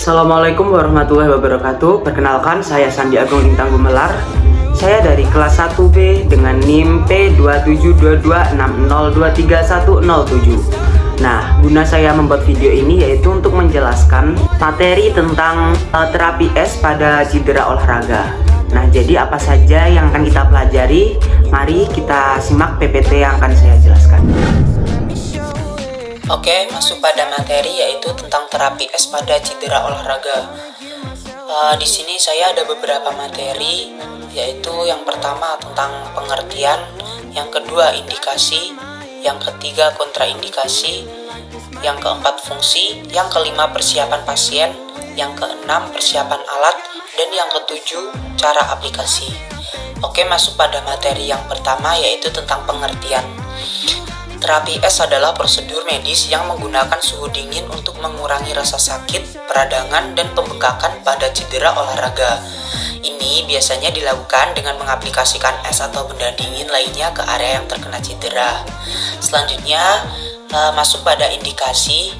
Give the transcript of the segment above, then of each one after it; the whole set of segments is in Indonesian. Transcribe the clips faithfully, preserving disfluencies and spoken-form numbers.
Assalamualaikum warahmatullahi wabarakatuh. Perkenalkan, saya Sandi Agung Lintang Gumelar. Saya dari kelas satu B dengan N I M P dua tujuh dua dua enam nol dua tiga satu nol tujuh. Nah, guna saya membuat video ini yaitu untuk menjelaskan materi tentang uh, terapi es pada cedera olahraga. Nah, jadi apa saja yang akan kita pelajari? Mari kita simak P P T yang akan saya jelaskan. Oke, masuk pada materi yaitu tentang terapi es pada cedera olahraga. Uh, di sini saya ada beberapa materi, yaitu yang pertama tentang pengertian, yang kedua indikasi, yang ketiga kontraindikasi, yang keempat fungsi, yang kelima persiapan pasien, yang keenam persiapan alat, dan yang ketujuh cara aplikasi. Oke, masuk pada materi yang pertama yaitu tentang pengertian. Terapi es adalah prosedur medis yang menggunakan suhu dingin untuk mengurangi rasa sakit, peradangan, dan pembengkakan pada cedera olahraga. Ini biasanya dilakukan dengan mengaplikasikan es atau benda dingin lainnya ke area yang terkena cedera. Selanjutnya, uh, masuk pada indikasi.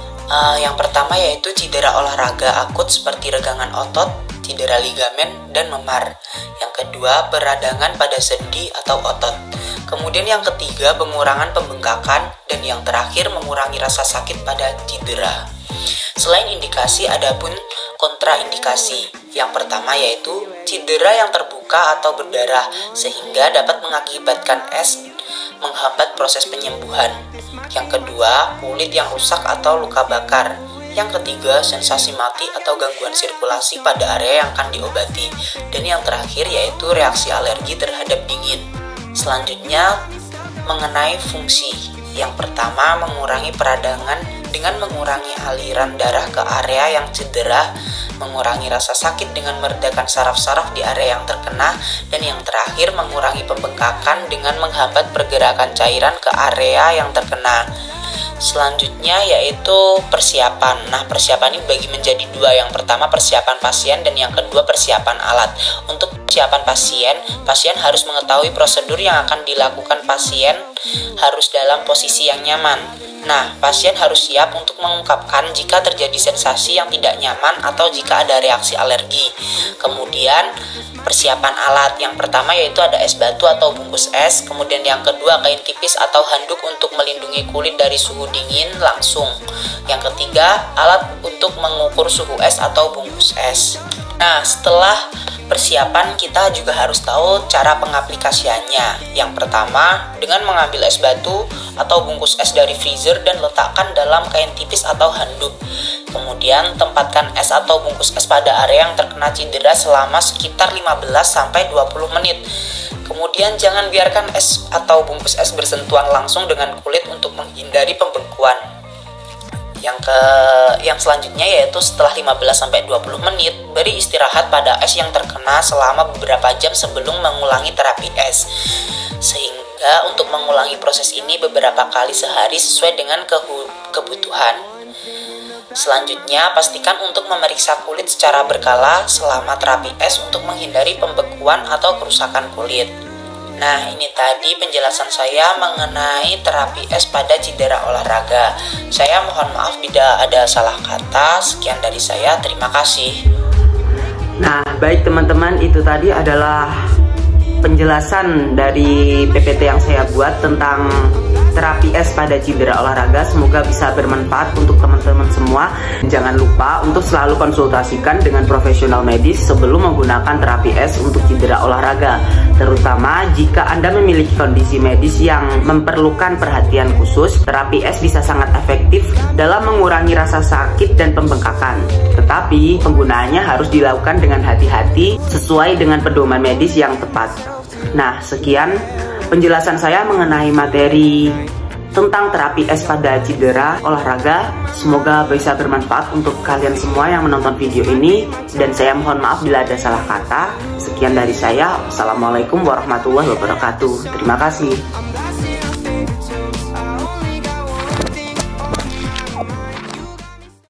Uh, yang pertama yaitu cedera olahraga akut seperti regangan otot, cedera ligamen, dan memar. Yang kedua, peradangan pada sendi atau otot. Kemudian yang ketiga, pengurangan pembengkakan, dan yang terakhir mengurangi rasa sakit pada cedera. Selain indikasi, ada pun kontraindikasi. Yang pertama yaitu cedera yang terbuka atau berdarah sehingga dapat mengakibatkan es menghambat proses penyembuhan. Yang kedua, kulit yang rusak atau luka bakar. Yang ketiga, sensasi mati atau gangguan sirkulasi pada area yang akan diobati. Dan yang terakhir yaitu reaksi alergi terhadap dingin. Selanjutnya, mengenai fungsi. Yang pertama, mengurangi peradangan dengan mengurangi aliran darah ke area yang cedera, mengurangi rasa sakit dengan meredakan saraf-saraf di area yang terkena, dan yang terakhir, mengurangi pembengkakan dengan menghambat pergerakan cairan ke area yang terkena. Selanjutnya yaitu persiapan. Nah, persiapan ini bagi menjadi dua. Yang pertama persiapan pasien dan yang kedua persiapan alat. Untuk persiapan pasien, pasien harus mengetahui prosedur yang akan dilakukan pasien harus dalam posisi yang nyaman. Nah, pasien harus siap untuk mengungkapkan jika terjadi sensasi yang tidak nyaman atau jika ada reaksi alergi. Kemudian, persiapan alat. Yang pertama yaitu ada es batu atau bungkus es. Kemudian yang kedua kain tipis atau handuk untuk melindungi kulit dari suhu dingin langsung. Yang ketiga, alat untuk mengukur suhu es atau bungkus es. Nah, setelah persiapan kita juga harus tahu cara pengaplikasiannya. Yang pertama, dengan mengambil es batu atau bungkus es dari freezer dan letakkan dalam kain tipis atau handuk. Kemudian tempatkan es atau bungkus es pada area yang terkena cedera selama sekitar lima belas sampai dua puluh menit. Kemudian jangan biarkan es atau bungkus es bersentuhan langsung dengan kulit untuk menghindari pembekuan. Yang ke yang selanjutnya yaitu setelah lima belas sampai dua puluh menit, beri istirahat pada es yang terkena selama beberapa jam sebelum mengulangi terapi es. Sehingga untuk mengulangi proses ini beberapa kali sehari sesuai dengan kebutuhan. Selanjutnya, pastikan untuk memeriksa kulit secara berkala selama terapi es untuk menghindari pembekuan atau kerusakan kulit. Nah, ini tadi penjelasan saya mengenai terapi es pada cedera olahraga. Saya mohon maaf bila ada salah kata. Sekian dari saya, terima kasih. Nah, baik teman-teman, itu tadi adalah penjelasan dari P P T yang saya buat tentang terapi es pada cedera olahraga. Semoga bisa bermanfaat untuk teman-teman semua. Jangan lupa untuk selalu konsultasikan dengan profesional medis sebelum menggunakan terapi es untuk cedera olahraga, terutama jika Anda memiliki kondisi medis yang memerlukan perhatian khusus. Terapi es bisa sangat efektif dalam mengurangi rasa sakit dan pembengkakan, tetapi penggunaannya harus dilakukan dengan hati-hati sesuai dengan pedoman medis yang tepat. Nah, sekian penjelasan saya mengenai materi tentang terapi es pada cedera olahraga. Semoga bisa bermanfaat untuk kalian semua yang menonton video ini, dan saya mohon maaf bila ada salah kata. Sekian dari saya. Wassalamualaikum warahmatullahi wabarakatuh. Terima kasih.